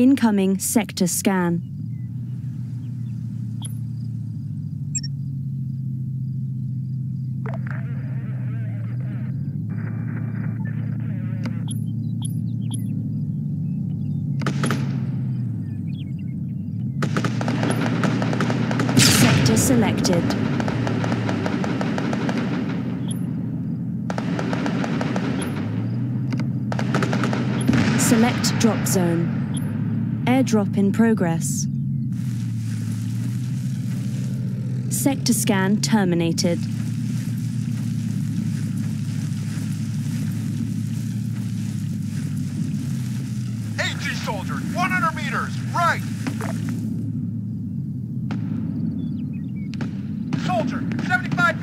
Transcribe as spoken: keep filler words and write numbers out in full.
Incoming sector scan. Sector selected. Select drop zone. Airdrop in progress. Sector scan terminated. AG soldiers, one hundred meters, right! Soldier, seventy-five